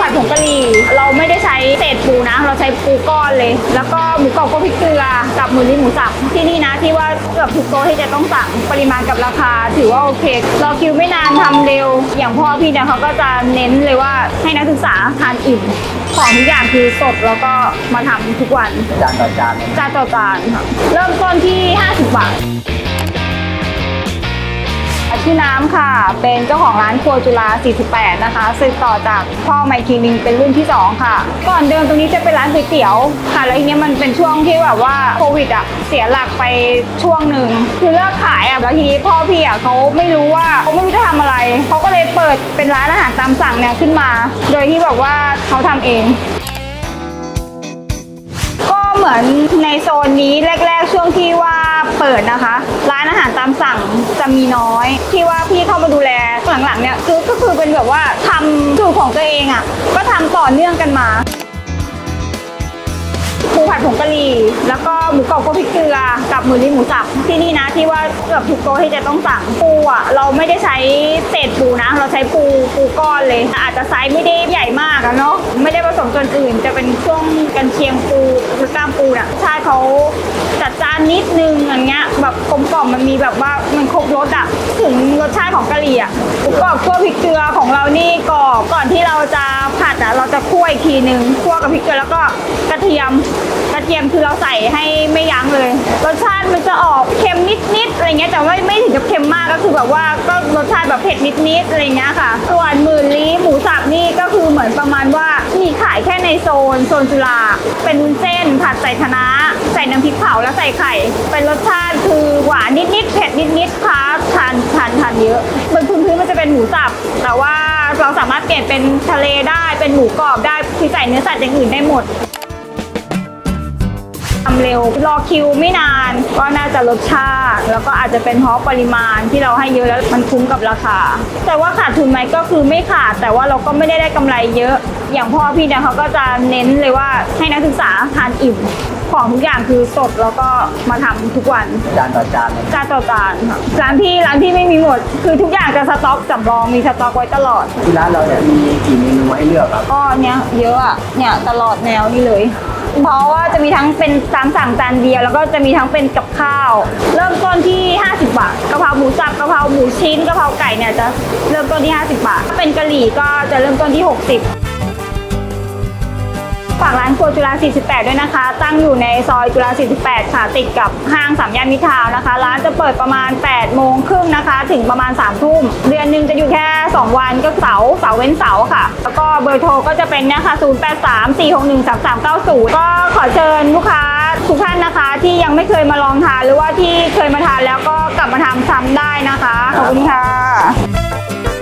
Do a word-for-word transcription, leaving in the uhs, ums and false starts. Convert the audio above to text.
ดผงกะหรี่เราไม่ได้ใช้เศษปูนะเราใช้ปูก้อนเลยแล้วก็หมูกรอบก็พริกเกลือกับหมูลิ้นหมูสับที่นี่นะที่ว่าเกือบทุกโต๊ะที่จะต้องสั่งปริมาณกับราคาถือว่าโอเครอคิวไม่นานทำเร็วอย่างพ่อพี่เนี่ยเขาก็จะเน้นเลยว่าให้นักศึกษาทานอิ่มของทุกอย่างคือสดแล้วก็มาทำทุกวันจานต่อจานจานต่อจานค่ะเริ่มต้นที่ห้าสิบบาทชื่อน้ำค่ะเป็นเจ้าของร้านครัวจุฬาสี่สิบแปดนะคะสืบต่อจากพ่อไมค์คีนิงเป็นรุ่นที่สองค่ะก่อนเดิมตรงนี้จะเป็นร้านก๋วยเตี๋ยวค่ะแล้วทีนี้มันเป็นช่วงที่แบบว่าโควิดอ่ะเสียหลักไปช่วงหนึ่งคือเลิกขายอ่ะแล้วทีนี้พ่อพี่อ่ะเขาไม่รู้ว่าเขาไม่รู้จะทำอะไรเขาก็เลยเปิดเป็นร้านอาหารตามสั่งเนี่ยขึ้นมาโดยที่แบบว่าเขาทำเองก็เหมือนในโซนนี้แรกๆช่วงที่ว่าเปิดนะคะร้านอาหารตามสั่งจะมีน้อยที่ว่าพี่เข้ามาดูแลหลังๆเนี่ยคือก็คือเป็นแบบว่าทำสูตรของตัวเองอ่ะก็ทำต่อเนื่องกันมาปูผัดผงกะหรี่แล้วก็หมูกรอบก็พริกเกลือกับหมูลิ้นหมูสับที่นี่นะที่ว่าเกือบทุกโต๊ะที่จะต้องสั่งปูอ่ะเราไม่ได้ใช้เศษปูนะเราใช้ปูปูก้อนเลยอาจจะไซส์ไม่ได้ใหญ่มากอะเนาะไม่ได้ผสมส่วนอื่นจะเป็นช่วงกันเชียงปูหรือกล้ามปูน่ะใช่เขาจัดจานนิดนึงอย่างเงี้ยแบบกลมกล่อมมันมีแบบว่ามันครบรสอ่ะถึงรสชาติของกะหรี่อ่ะหมูกรอบคั่วพริกเกลือของเรานี่กรอบก่อนที่เราจะผัดอ่ะเราจะคั่วอีกทีนึงคั่วกับพริกเกลือแล้วก็กระเทียมกระเทียมคือเราใส่ให้ไม่ยั้งเลยรสชาติมันจะออกเค็มนิดๆอะไรเงี้ยแต่ว่าไม่ถึงกับเค็มมากก็คือแบบว่าก็รสชาติแบบเผ็ดนิดๆอะไรเงี้ยค่ะส่วนหมื่นลี้หมูสับนี่ก็คือเหมือนประมาณว่ามีขายแค่ในโซนโซนจุฬาเป็นวุ้นเส้นผัดใส่คะน้าใส่น้ำพริกเผาแล้วใส่ไข่เป็นรสชาติคือหวานนิดๆเผ็ดนิดๆค่ะทานทานทานเยอะบนพื้นพื้นมันจะเป็นหมูสับแต่ว่าเราสามารถเปลี่ยนเป็นทะเลได้เป็นหมูกรอบได้ที่ใส่เนื้อสัตว์อย่างอื่นได้หมดทำเร็วรอคิวไม่นานก็น่าจะรสชาติแล้วก็อาจจะเป็นเพราะปริมาณที่เราให้เยอะแล้วมันคุ้มกับราคาแต่ว่าขาดทุนไหมก็คือไม่ขาดแต่ว่าเราก็ไม่ได้ได้กำไรเยอะอย่างพ่อพี่เนี่ยเขาก็จะเน้นเลยว่าให้นักศึกษาทานอิ่มของทุกอย่างคือสดแล้วก็มาทำทุกวันจานต่อจานจานต่อจานค่ะร้านพี่ร้านพี่ไม่มีหมดคือทุกอย่างจะสต็อกสำรองมีสต็อกไว้ตลอดที่ร้านเราเนี่ยมีกี่เมนูให้เลือกครับก็เนี้ยเยอะอ่ะเนี่ยตลอดแนวนี่เลยเพราะว่าจะมีทั้งเป็นตามสั่งจานเดียวแล้วก็จะมีทั้งเป็นกับข้าวเริ่มต้นที่ห้าสิบบาทกะเพราหมูสับกะเพราหมูชิ้นกะเพราไก่เนี่ยจะเริ่มต้นที่ห้าสิบบาทเป็นกะหรี่ก็จะเริ่มต้นที่หกสิบฝากร้านครัวจุฬาสี่สิบแปดด้วยนะคะตั้งอยู่ในซอยจุฬาสี่สิบแปดค่ะติดกับห้างสามย่านมิตรทาวน์นะคะร้านจะเปิดประมาณแปดโมงครึ่งนะคะถึงประมาณสามทุ่มเดือนหนึ่งจะอยู่แค่สองวันก็เสาร์เสาร์เว้นเสาร์ค่ะแล้วก็เบอร์โทรก็จะเป็นเนี่ยค่ะศูนย์แปดสาม สี่หกหนึ่ง สามสามเก้าศูนย์ก็ขอเชิญลูกค้าทุกท่านนะคะที่ยังไม่เคยมาลองทานหรือว่าที่เคยมาทานแล้วก็กลับมาทำซ้ำได้นะคะขอบคุณค่ะ